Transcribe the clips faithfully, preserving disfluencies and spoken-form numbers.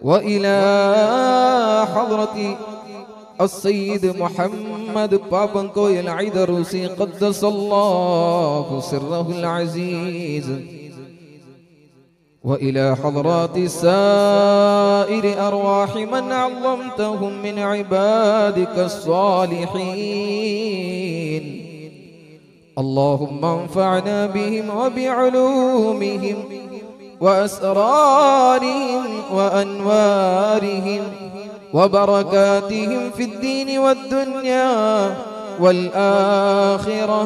وإلى حضرة السيد محمد بابن كويل عيدروسي قدس الله سره العزيز، وإلى حضرات سائر أرواح من عظمتهم من عبادك الصالحين. اللهم انفعنا بهم وبعلومهم وأسرارهم وأنوارهم وبركاتهم في الدين والدنيا والآخرة.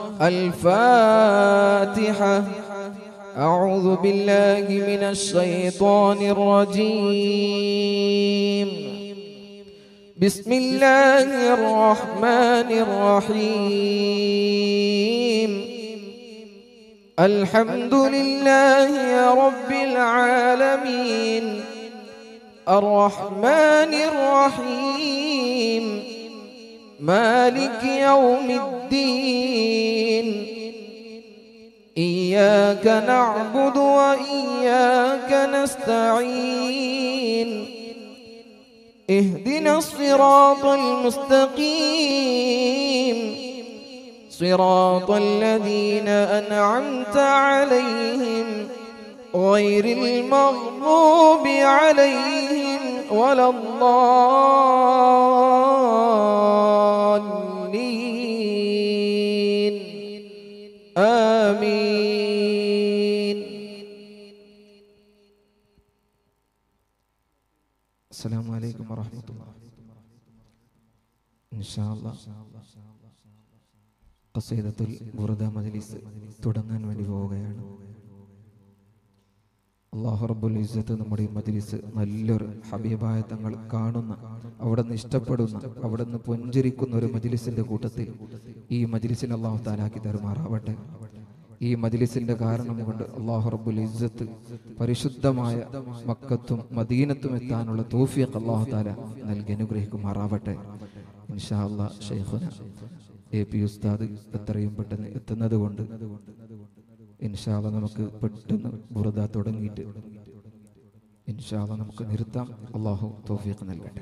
الفاتحة. أعوذ بالله من الشيطان الرجيم. بسم الله الرحمن الرحيم. الحمد لله رب العالمين الرحمن الرحيم مالك يوم الدين. إياك نعبد وإياك نستعين. اهدنا الصراط المستقيم صراط الذين أنعمت عليهم غير المغضوب عليهم ولا الضالين. آمين. السلام عليكم ورحمة الله. إن شاء الله ഖസീദത്തുൽ ബുർദ മജ്ലിസ് തുടങ്ങാൻ വേണ്ടി പോവുകയാണ്. അല്ലാഹു റബ്ബുൽ ഇസ്സത്ത് നമ്മുടെ ഈ മജ്ലിസ് നല്ലൊരു ഹബീബായ തങ്ങൾ കാണുന്ന, അവിടുന്ന് ഇഷ്ടപ്പെടുന്ന, അവിടുന്ന് പുഞ്ചിരിക്കുന്ന ഒരു മജ്ലിസിന്റെ കൂട്ടത്തിൽ ഈ മജ്ലിസിനെ അല്ലാഹു തആലാക്കി തരുമാറാവട്ടെ. ഈ മജ്ലിസിന്റെ കാരണം കൊണ്ട് അല്ലാഹു റബ്ബുൽ ഇസ്സത്ത് പരിശുദ്ധമായ മക്കത്തും മദീനത്തും എത്താനുള്ള തൗഫീഖ് അല്ലാഹു തആല നൽകി അനുഗ്രഹിക്കുമാറാവട്ടെ. ഇൻഷാ അല്ലാഹ് ശൈഖുന എ പി ഉസ്താദ് എത്രയും പെട്ടെന്ന് എത്തുന്നത് കൊണ്ട് ഇൻഷാ അല്ലാഹ് നമുക്ക് പെട്ടെന്ന് ബുർദ തുടങ്ങിയിട്ട് ഇൻഷാ അല്ലാഹ് നമുക്ക് നിർത്താം. അല്ലാഹു തൗഫീഖ് നൽകട്ടെ.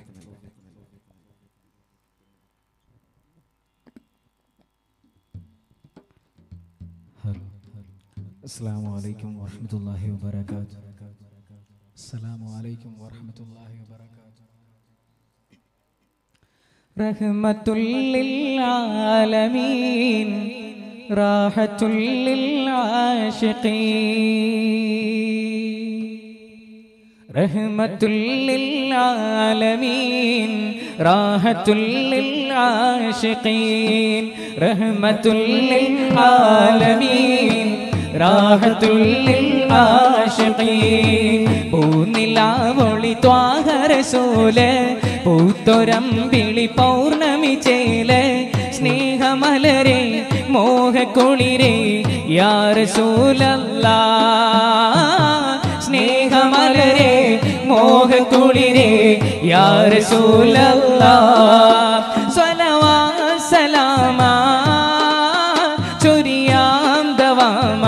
അസ്സലാമു അലൈക്കും വറഹ്മത്തുള്ളാഹി വബറകാതുഹു. അസ്സലാമു അലൈക്കും വറഹ്മത്തുള്ളാഹി വബറകാതുഹു. റഹ്മത്തുൽ ലിൽ ആലമീൻ റാഹത്തുൽ ലിൽ ആശിഖീൻ. റഹ്മത്തുൽ ലിൽ ആലമീൻ റാഹത്തുൽ ലിൽ ആശിഖീൻ. റഹ്മത്തുൽ ലിൽ ആലമീൻ റാഹത്തുൽ ലിൽ ആശിഖീൻ. പൂനിലാവൊളി ത്വാഹ റസൂല് പൂത്തൊരമ്പിളി പൗർണമി ചേല് സ്നേഹമലരെ മോഹക്കുളിരെ യാ റസൂലല്ലാഹ്. സ്നേഹമലരെ മോഹക്കുളിരെ യാ റസൂലല്ലാഹ്. സ്വലവാത്ത് സലാമ ചൊരിയാം ദവാമ.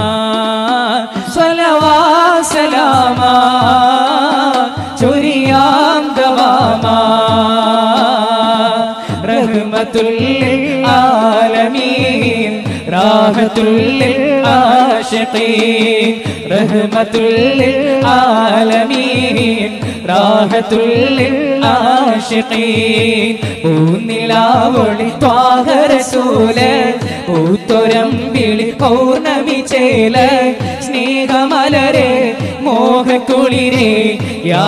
സ്വലവാത്ത് സലാമ ചൊരിയാം ദവാമ. റഹ്മത്തുൽ ലിൽ ആലമീൻ റാഹത്തുൽ ലിൽ ആശിഖീൻ. റഹ്മത്തുൽ ലിൽ ആലമീൻ റാഹത്തുൽ ലിൽ ആശിഖീൻ. പൂനിലാവൊളി ത്വാഹ റസൂല് പൂത്തൊരമ്പിളി പൗർണമി ചേല് സ്നേഹമലരെ മോഹക്കുളിരെ യാ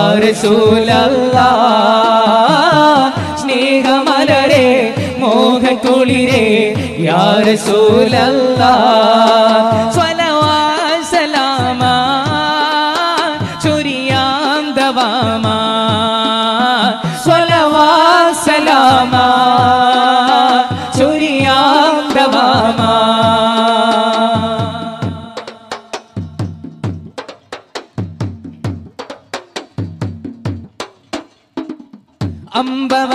റസൂലല്ലാഹ്. സ്നേഹമലരെ മോഹക്കുളിരെ യാ റസൂലല്ലാഹ്. സ്വലവാത്ത് സലാമ ചൊരിയാം ദവാമ. സ്വലവാത്ത് സലാമ ചൊരിയാം ദവാമ. അംബവ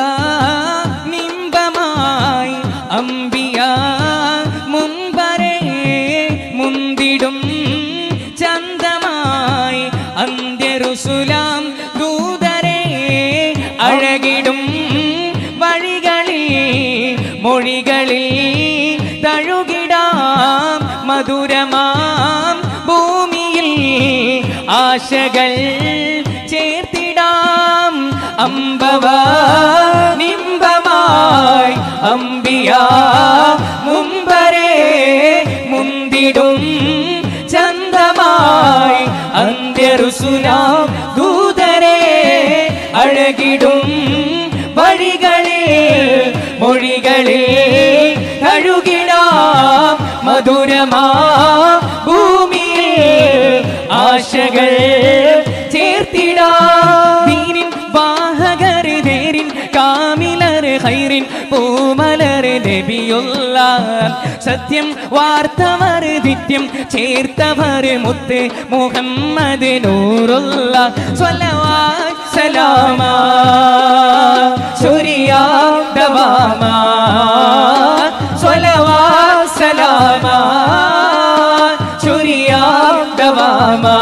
നിംബമായി അംബിയ മുൻപരേ മുന്തിടും ചന്തമായി അന്ത്യരുസുലാം ദൂ മൊഴികളിൽ തഴുകിടാം മധുരമാം ഭൂമിയിൽ ആശകൾ ചേർത്തിടാം അമ്പവ നിമ്പമായി അമ്പിയാ മുമ്പരേ മുന്തിടും ചന്തമായി അന്ത്യറുസുലാം ദൂതരേ അഴകിടും വഴികളിൽ മൊഴികളിൽ കഴുകിടാം മധുരമാ ഭൂമിയിൽ ആശകൾ ചേർത്തിടാം ദീനിൻ വാഹകർ നേരിൻ കാമിലർ ഹൈറിൻ പൂമലർ നബിയുള്ള സത്യം വാർത്തവർ നിത്യം ചേർത്തവർ മുത്ത് മുഹമ്മദ് നൂറുള്ള സ്വല്ലവാത്ത് സലാമാ ശുരിയാ ദവാമാ സ്വല്ലവാത്ത് സലാമാ ശുരിയാ ദവാമാ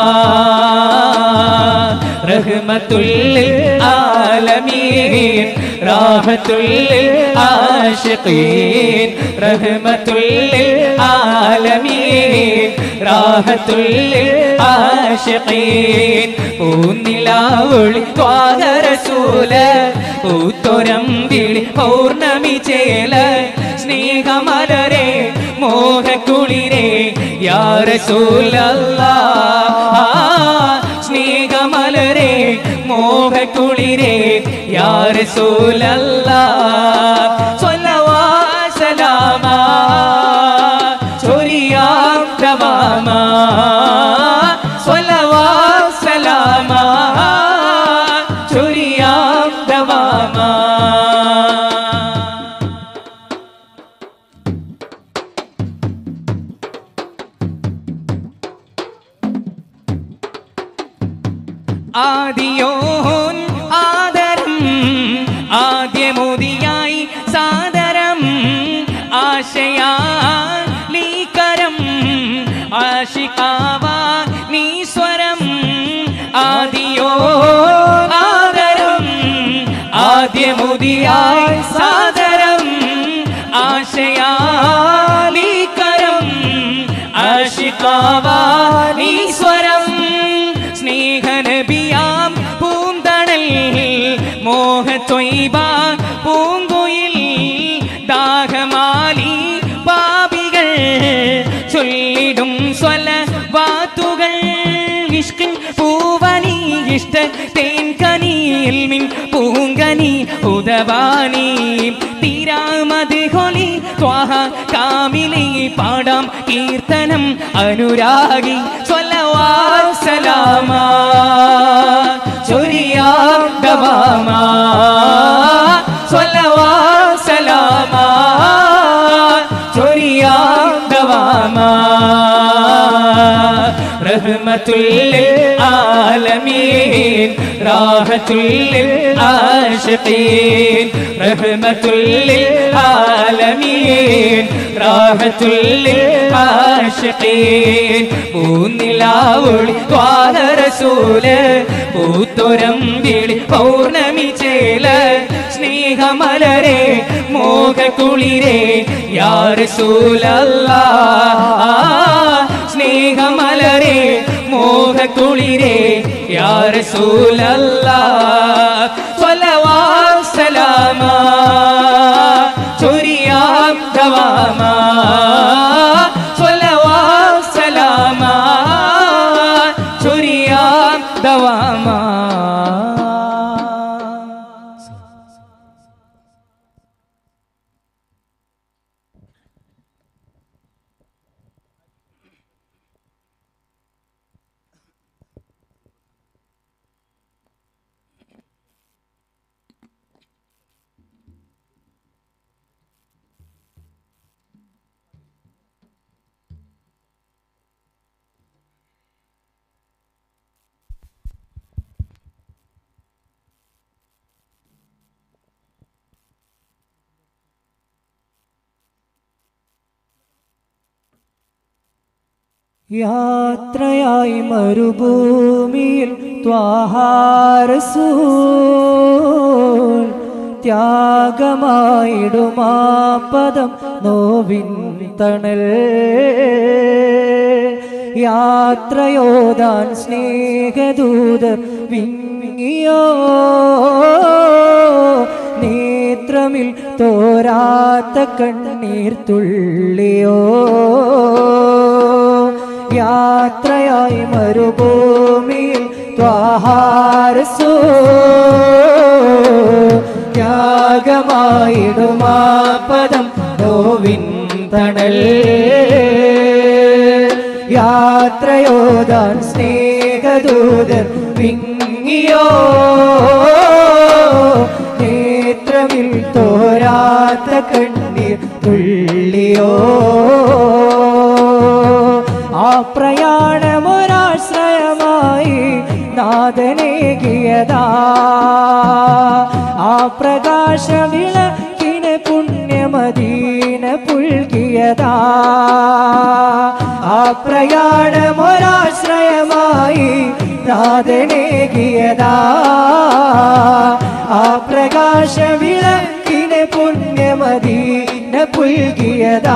റഹ്മത്തുൽ ആലമീൻ راحത്തുൽ ആശിഖീൻ റഹ്മത്തുൽ ആലമീൻ راحത്തുൽ ആശിഖീൻ പൂനിലാവൊളി ത്വാഹ റസൂല പൂത്തോരം വിളി പൗർണമി ചേല സ്നേഹമലരെ മോഹക്കുളിരേ യാ റസൂലല്ലാഹ് സ്നേഹമലരെ മോഹക്കുളിരേ യാ റസൂലല്ലാഹ് സ്വല്ലവാത്ത് സലാമാ ചൊരിയാം ദവാമാ സ്വല്ലവാത്ത് സലാമാ ചൊരിയാം ദവാമാ ആദിയോൻ ആദരം ആദ്യമോദിയായി സാദരം ആശയാലീകരം ആശികാവാ നീസ്വരം ആദിയോ ആദരം ആദ്യമോദിയായി സാദരം ആശയാലീകരം ആശികാവാ നീസ്വരം സ്നേഹനബിയാം പൂന്തണൽ മോഹത്വൈബ പൂങ്കുയിൽ ദാഹമാലി പാപികൾ ചൊല്ലിടും സ്വലവാത്തുകൾ ഇഷ്കിൻ പൂവനി ഇഷ്ട തേൻകനി ഇൽമിൻ പൂങ്കനി ഉദവാനി തീരാമത് ഹൊലി ത്വാഹ കാമിലി പാടാം കീർത്തനം അനുരാഗി സ്വല്ലവാത്ത് സലാമാ ചൊരിയാം ദവാമാ സ്വല്ലവാത്ത് സലാമാ ചൊരിയാം ദവാമാ റഹ്മത്തുൽ ആലമീൻ راحത്തുൽ ആശിഖീൻ റഹ്മത്തുൽ ആലമീൻ راحത്തുൽ ആശിഖീൻ പൂനിലാവൊളി ത്വാഹ റസൂല പൂത്തോരം വിളി പൗർണമി ചേല സ്നേഹമലരെ മോഹക്കുളിരേ യാ റസൂലല്ലാഹ് സ്നേഹമലരെ മോഹക്കുളിരേ യാ റസൂലല്ലാഹ് സ്വല്ലവാത്ത് സലാമാ ചൊരിയാം ദവാമാ സ്വല്ലവാത്ത് സലാമാ ചൊരിയാം ദവാമാ യാത്രയായി മരുഭൂമിയിൽ ത്വാഹാ റസൂൽ ത്യാഗമായിടുമാ പദം നോവിൻ തണൽ യാത്രയോദാൻ സ്നേഹദൂതർ വിങ്ങിയോ നേത്രമിൽ തോരാത്ത കണ്ണീർ തുള്ളിയോ യാത്രയായി മരുഭൂമിയിൽ ത്വാഹാരസോ ത്യാഗമായിടുമാ പദം നോവിൻ തണൽ യാത്രയോദാൻ സ്നേഹദൂതർ വിങ്ങിയോ നേത്രമിൽ തോരാത്ത കണ്ണീർ തുള്ളിയോ ആ പ്രയാണമൊരാശ്രയമായി നാഥനേകിയതാ ആ പ്രകാശവിളക്കിന് പുണ്യമദീന പുൽകിയതാ ആ പ്രയാണമൊരാശ്രയമായി നാഥനേകിയതാ ആ പ്രകാശവിളക്കിന് പുണ്യമദീന പുൽകിയതാ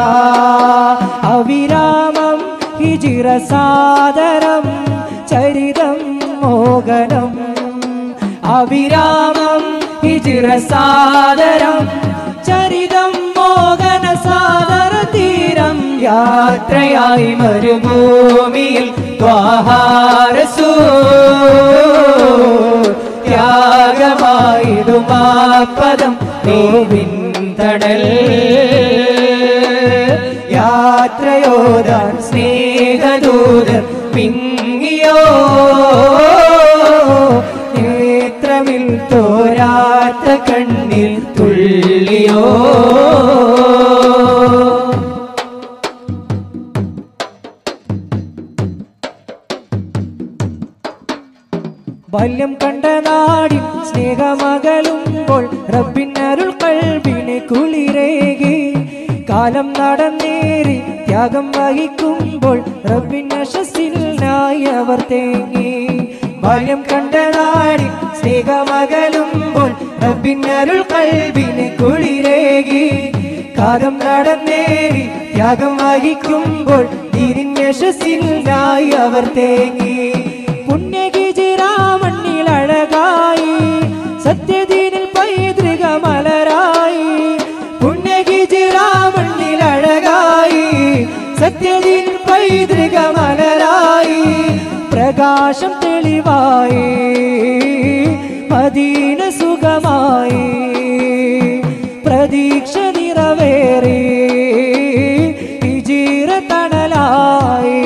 അവിരാമം ഹിജിറ സാദരം ചരിതം മോഹനം അവിരാമം ഹിജിറ സാദരം ചരിതം മോഹന സാദര തീരം യാത്രയായി മരുഭൂമിയിൽ ത്വാഹാരസൂ ത്യാഗമായിടുമാ പദം നോവിൻ തണൽ യാത്രയോദാൻ സ്നേഹദൂതർ വിങ്ങിയോ നേത്രമിൽ തോരാത്ത കണ്ണീർ തുള്ളിയോ ബാല്യം കണ്ട നാടിൻ സ്നേഹമകലുമ്പോൾ റബ്ബിനരുൾ കൽബിനെ കുളിരേകി കാലം നടന്നേറി ത്യാഗം വഹിക്കുമ്പോൾ റബ്ബിന്റെ യശസ്സിനായി അവർ തേങ്ങി ബാല്യം കണ്ട നാടിൻ സ്നേഹമകലുമ്പോൾ റബ്ബിനരുൾ കൽബിനെ കുളിരേകി കാലം നടന്നേറി ത്യാഗം വഹിക്കുമ്പോൾ ദീനിന്റെ യശസ്സിനായി അവർ തേങ്ങി പുണ്യഗിജിരാമണ്ണിൽ അഴകായി സത്യദീനിൽ പൈതൃക മലരായി പുണ്യഗിജിരാമണ്ണിൽ അഴകായി സത്യദീനിൽ പൈതൃക മലരായി പ്രകാശം തെളിവായി മദീന സുഖമായി പ്രതീക്ഷ നിറവേറി ഹിജറ തണലായി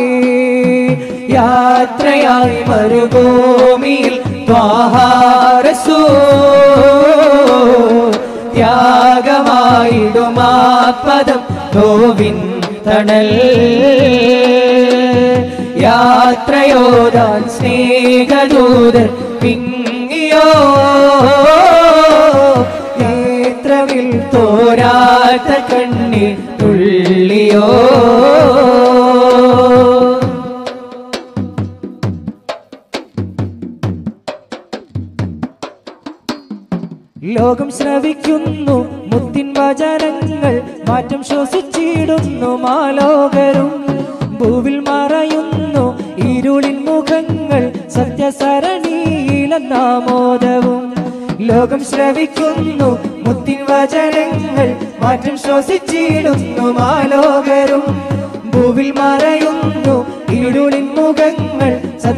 യാത്രയായി മരുഭൂമിയിൽ ത്വാഹാരസൂ ത്യാഗമായിടുമാ പദം നോവിൻ തണൽ യാത്രയോദാൻ സ്നേഹദൂതർ വിങ്ങിയോ നേത്രമിൽ തോരാത്ത കണ്ണീർ തുള്ളിയോ ലോകം ശ്രവിക്കുന്നു മുത്തിൻ വചനങ്ങൾ മാറ്റം ശ്വസിച്ചിടുന്നു മാലോകരും ഭൂവിൽ മറയുന്നു ഇരുളിൻ മുഖങ്ങൾ സത്യസരണിയിലെന്നാമോദവും ലോകം ശ്രവിക്കുന്നു മുത്തിൻ വചനങ്ങൾ മാറ്റം ശ്വസിച്ചിടുന്നു മാലോകരും ഭൂവിൽ മറയുന്നു ഇരുളിൻ മുഖങ്ങൾ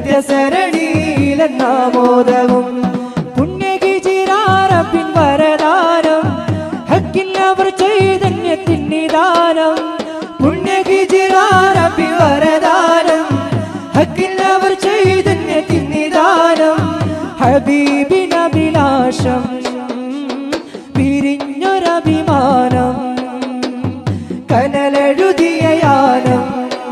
സത്യസരണിയിലെന്നാമോദവും പുണ്യഗിജിറാറപ്പിൻ വരദാനം ഹക്കിൽ അവർ ചൈതന്യത്തിൻ നിദാനം പുണ്യഗിജിറാറപ്പിൻ വരദാനം ഹക്കിൽ അവർ ചൈതന്യത്തിൻ നിദാനം ഹബീബിനഭിലാഷം പിരിഞ്ഞൊരഭിമാനം കനലെഴുതിയ യാനം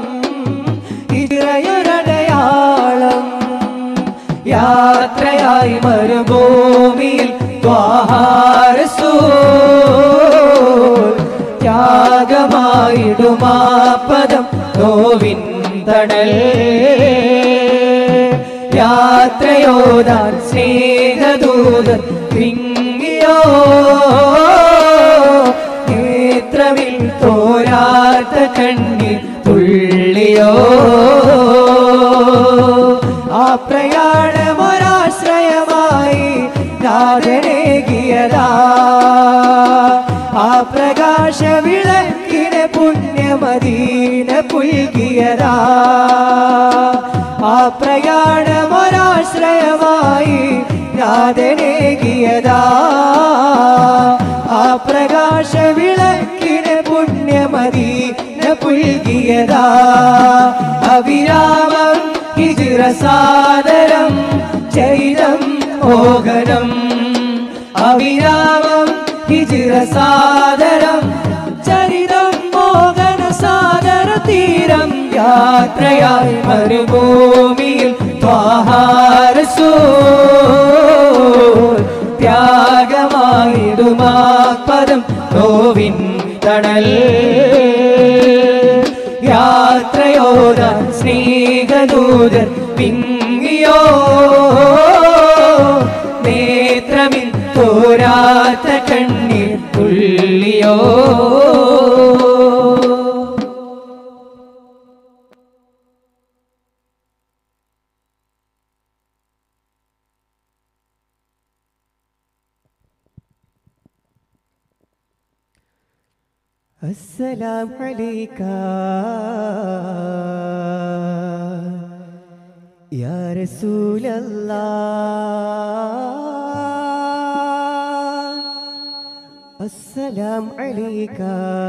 ഇത്രയൊരടയാളം യാത്രയായി മരുഭൂമിയിൽ ത്വാഹാരസൂ ത്യാഗമായിടുമാ പദം നോവിൻ തണൽ യാത്രയോദാൻ സ്നേഹദൂതർ വിങ്ങിയോ തോരാത്ത കണ്ണീർ തുള്ളിയോ ആ പ്രയാണമൊരാശ്രയമായി നാഥനേകിയതാ ആ പ്രകാശ വിളക്കിനെ പുണ്യമദീന പുൽകിയതാ ആ പ്രയാണമൊരാശ്രയമായി നാഥനേകിയതാ ആ പ്രകാശ വിളക്കിനെ പുണ്യമദീന പുൽകിയതാ അവിരാമം ഹിജ്റ സാദരം ചരിതം മോഹനം അവിരാമം ഹിജ്റ സാദരം ചരിതം മോഹന സാദര തീരം യാത്രയായി മരുഭൂമിയിൽ ത്വാഹ റസൂൽ ത്യാഗമായിടുമാ പദം നോവിൻ തണൽ യാത്രയോടാൻ സ്നേഹദൂതർ പിങ്ങിയോ നേത്രമിൽ തോരാത്ത കണ്ണീർ തുള്ളിയോ السلام عليك يا رسول الله السلام عليك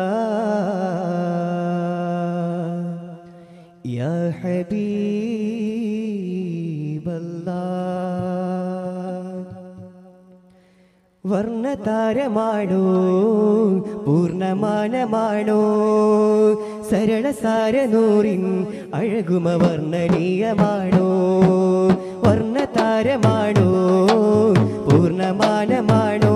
يا حبيب الله വർണ്ണതാരമാണോ പൂർണ്ണമാനമാണോ സരളസാരനൂറിൻ അഴകുമ വർണ്ണനീയമാണോ വർണ്ണതാരമാണോ പൂർണ്ണമാനമാണോ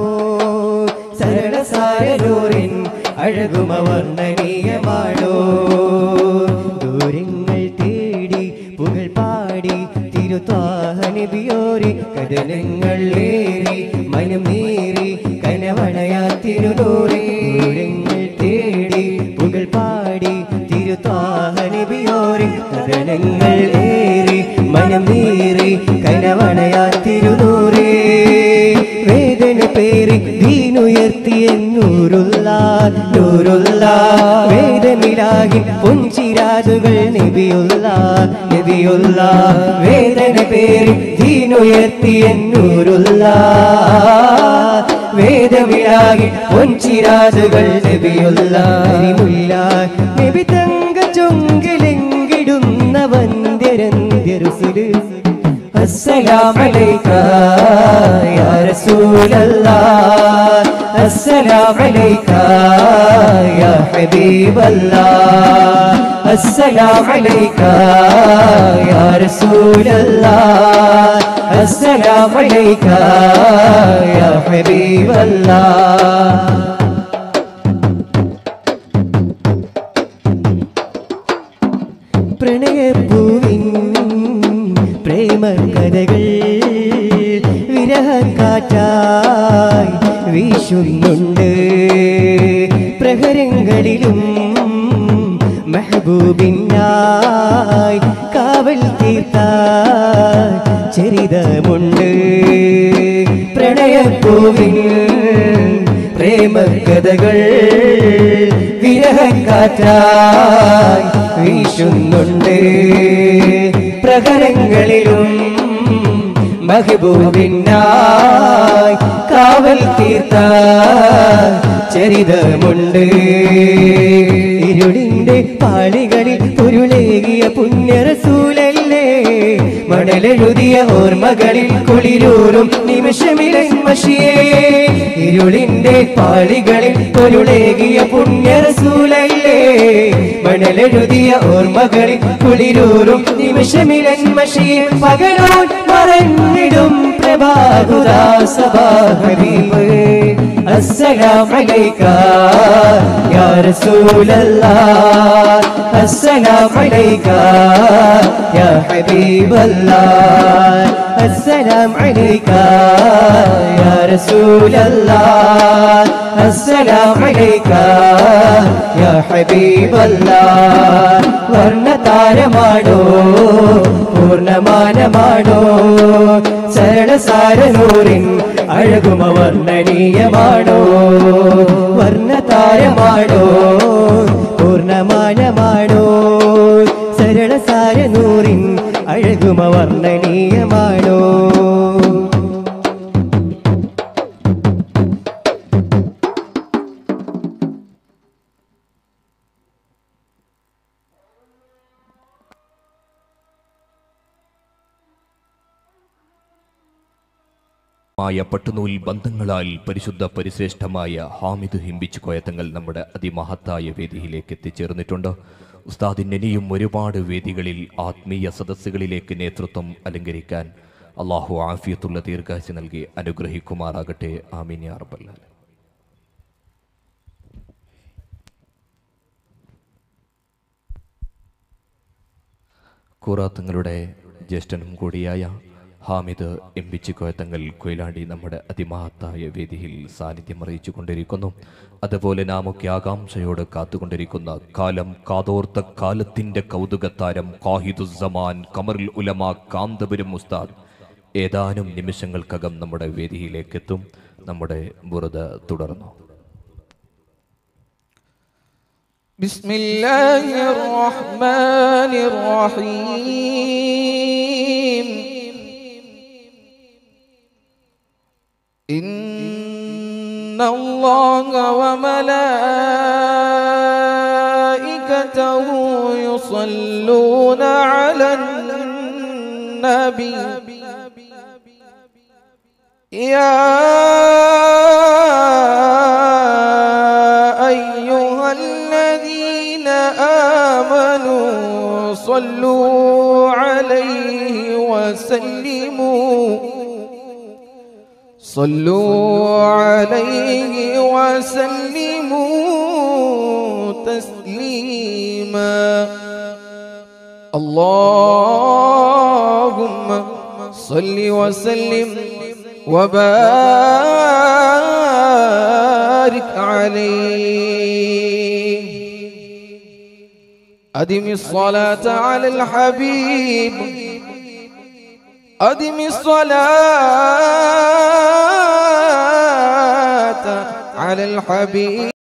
സരളസാരനൂറിൻ അഴകുമ വർണ്ണനീയമാണോ ദൂരങ്ങൾ തേടി പുകൾ പാടി തിരുത്വാഹ നബിയോരെ കടലങ്ങൾ ഏറി മനം നേറി കനവണയാ തിരുനൂറേ ദൂരങ്ങൾ തേടി പുകൾ പാടി തിരുത്വാഹ നബിയോരെ കടലങ്ങൾ ഏറി മനം നേറി കനവണയാ തിരുനൂറേ വേദന പേറി ദീനുയർത്തിയ നൂറുള്ള നൂറുള്ള വേദമിലാകി പൊൻചിരാതുകൾ നബിയുള്ള നബിയുള്ള വേദന പേറി ദീനുയർത്തിയ നൂറുള്ള വേദമിലാകി പൊൻചിരാതുകൾ നബിയുള്ള അരിമുല്ല നബി തങ്ക ചൊങ്കലെങ്കിടുന്ന വന്ദ്യരന്ത്യരുസുല് السلام عليك يا رسول الله السلام عليك يا حبيب الله السلام عليك يا رسول الله السلام عليك يا حبيب الله പ്രണയപ്പൂവിൻ പ്രേമകഥകൾ വിരഹക്കാറ്റായി വീശുന്നുണ്ട് പ്രഹരങ്ങളിലും മെഹബൂബിനായി കാവൽ തീർത്ത ചരിതമുണ്ട് പ്രണയപ്പൂവിൻ പ്രേമകഥകൾ വിരഹക്കാറ്റായി വീശുന്നുണ്ട് പ്രകരങ്ങളിലും മെഹബൂബിനായി കാവൽ തീർത്ത ചരിതമുണ്ട് ഇരുളിന്റെ പാളികളിൽ പൊരുളേകിയ പുണ്യറസൂലല്ലേ മണലെഴുതിയ ഓർമ്മകളിൽ കുളിരൂറും നിമിഷമിലൻ മഷിയേ ഇരുളിന്റെ പാളികളിൽ പൊരുളേകിയ പുണ്യറസൂലല്ലേ മണലെഴുതിയ ഓർമ്മകളിൽ കുളിരൂറും നിമിഷമിലൻ മഷിയേ പകലോൻ മറഞ്ഞിടും പ്രഭാകുദാസഭാ ഹബീബ് السلام عليك يا رسول الله السلام عليك يا حبيب الله السلام عليك يا رسول الله السلام عليك يا حبيب الله വർണ്ണതാരമാണോ പൂർണ്ണമാനമാണോ സരളസാരനൂറിൻ അഴകുമ വർണ്ണനീയമാണോ വർണ്ണതാരമാണോ പൂർണ്ണമാനമാണോ സരളസാരനൂറിൻ അഴകുമ വർണ്ണനീയമാണോ മായ പട്ടുനൂൽ ബന്ധങ്ങളാൽ പരിശുദ്ധ പരിശ്രേഷ്ഠമായ ഹാമിദ് ഹിമ്പിച്ച് കോയത്തങ്ങൾ നമ്മുടെ അതിമഹത്തായ വേദിയിലേക്ക് എത്തിച്ചേർന്നിട്ടുണ്ട്. ഉസ്താദിന് ഇനിയും ഒരുപാട് വേദികളിൽ ആത്മീയ സദസ്സുകളിലേക്ക് നേതൃത്വം അലങ്കരിക്കാൻ അള്ളാഹു ആഫിയത്തുള്ള ദീർഘായുസ്സ് നൽകി അനുഗ്രഹിക്കുമാറാകട്ടെ. ആമീൻ യാ റബ്ബൽ ആലമീൻ. ഖുറാത്തുങ്ങളുടെ ജ്യേഷ്ഠനും കൂടിയായ ഹാമിദ് എംപിച്ച് കോയത്തങ്ങൾ കൊയിലാണ്ടി നമ്മുടെ അതിമഹത്തായ വേദിയിൽ സാന്നിധ്യം അറിയിച്ചു കൊണ്ടിരിക്കുന്നു. അതുപോലെ നാമൊക്കെ ആകാംക്ഷയോട് കാത്തുകൊണ്ടിരിക്കുന്ന കാലം കാതോർത്ത കാലത്തിൻ്റെ കൗതുകത്താരം ഖാഹിദുസ്സമാൻ ഖമറുൽ ഉലമ കാന്തപുരം ഉസ്താദ് ഏതാനും നിമിഷങ്ങൾക്കകം നമ്മുടെ വേദിയിലേക്കെത്തും. നമ്മുടെ ബുറുദ തുടർന്നു. ബിസ്മില്ലാഹിർ റഹ്മാനിർ റഹീം. ഇന്നല്ലാഹ വമലായികതഹു യുസല്ലൂന അലൻ നബി യാ അയ്യുഹല്ലദീന ആമനൂ സ്വല്ലൂ അലൈഹി വസല്ലിമൂ صلوا عليه وسلموا تسليما اللهم صل وسلم وبارك عليه أدم الصلاة على الحبيب أدم الصلاة على الحبيب